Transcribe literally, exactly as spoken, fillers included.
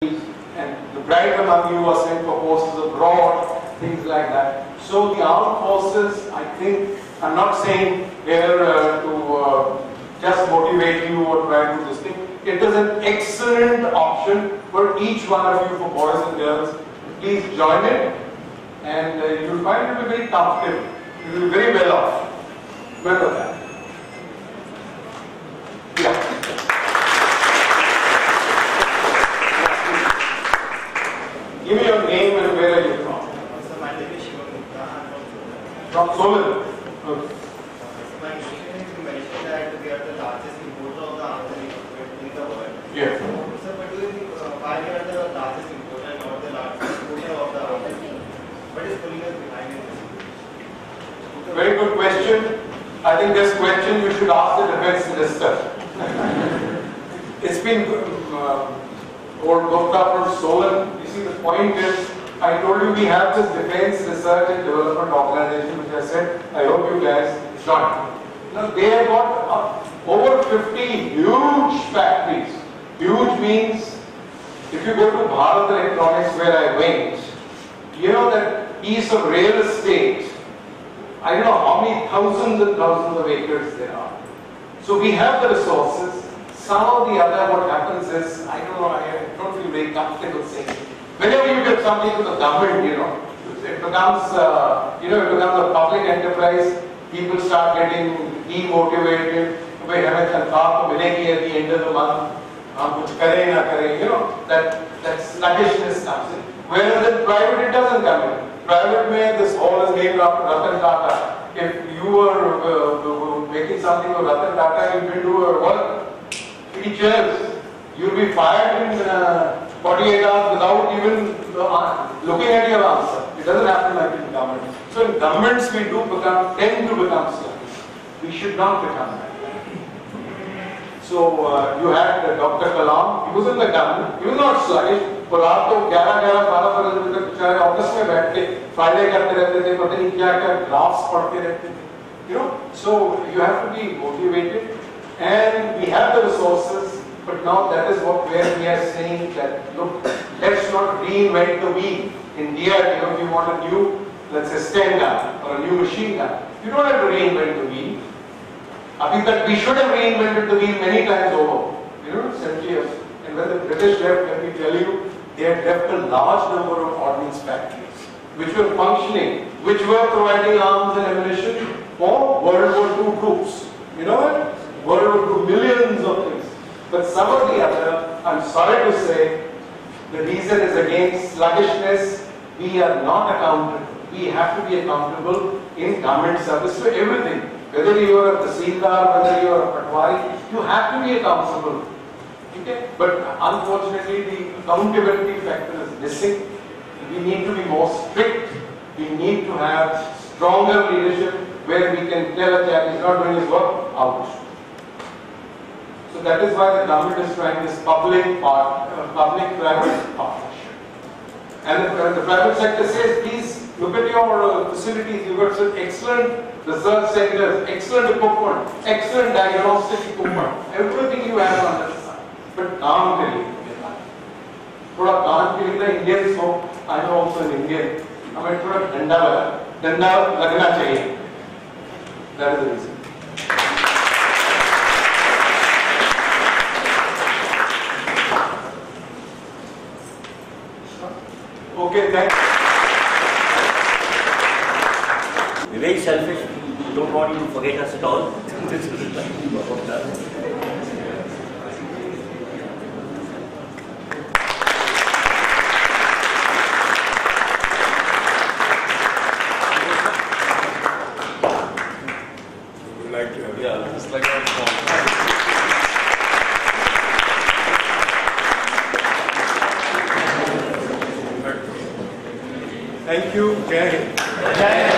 and the bright among you are sent for courses abroad, things like that. So the armed forces, I think, I'm not saying here uh, to uh, just motivate you or try to do this thing. It is an excellent option for each one of you, for boys and girls. Please join it, and uh, you'll find it will be very comfortable. You will be very well off. Remember that. Yeah. Give me your name and where are you from? So my name is Shoolini. From Shoolini. Okay. My question is, you mentioned that we are the largest importer of the arms and equipment in the world. Yes. So, but do you think uh, why we are the largest importer and not the largest exporter of the arms? What is pulling us behind in this? Very good question. I think this question you should ask the defense minister. It's been uh, old Gupta from Solan. You see, the point is, I told you we have this Defense Research and Development Organization, which I said, I hope you guys join. Now, they have got uh, over fifty huge factories. Huge means, if you go to Bharat Electronics, where I went, you know that piece of real estate, I don't know how many thousands and thousands of acres there are. So we have the resources. Some of the other, what happens is, I don't know, I don't feel very comfortable saying it. Whenever you get something to the government, you know, it becomes, uh, you know, it becomes a public enterprise. People start getting demotivated. Wait, हमें तनख्वाह तो मिलेगी at the end of the month. हम कुछ करें ना करें, you know, that that sluggishness comes in. Whereas in private, it doesn't come in. Private, में this hall is named after Ratan Tata. If you were uh, making something for Ratan Tata, you didn't do a work. Three chairs. You'll be fired in uh, forty-eight hours without even uh, looking at your answer. It doesn't happen like in government. So in governments we do become, tend to become sluggish. We should not become that. So uh, you had uh, Doctor Kalam. He was in the government. He was not sluggish. For रात को ग्यारह ग्यारह बारह बजे तक बेचारे office में बैठ के फाइलें करते रहते थे, पता नहीं क्या क्या ड्राफ्ट्स पढ़ते रहते थे. You know, so you have to be motivated, and we have the resources. But now that is what where we are saying that, look, let's not reinvent the wheel. India, you know, if you want a new, let's say, Sten gun or a new machine gun, you don't have to reinvent the wheel. I think that we should have reinvented the wheel many times over, you know, seventy years. And when the British left, let me tell you, they had left a large number of ordnance factories, which were functioning, which were providing arms and ammunition for World War Two troops. You know what? World War Two, millions of things. But some of the other, I'm sorry to say, the reason is again sluggishness. We are not accountable. We have to be accountable in government service for everything. Whether you are a Tahsildar, whether you are a Patwari, you have to be accountable. Okay? But unfortunately, the accountability factor is missing. We need to be more strict. We need to have stronger leadership where we can tell a chap he's not doing his work, out. So that is why the government is trying this public part, uh, public-private partnership. And the, uh, the private sector says, please look at your uh, facilities. You've got such excellent research centers, excellent equipment, excellent diagnostic equipment, everything you have on the side. But काम के लिए, थोड़ा काम के लिए ना Indians हो, I know also an Indian, हमें थोड़ा डंडा लगा, डंडा लगना चाहिए. That is the reason. Okay, thanks. We're very selfish. We don't want you to forget us at all. Would you like to have Yeah, just like a small. Thank you. Jai Hind.